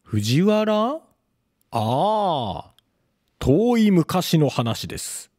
藤原。ああ、遠い昔の話です。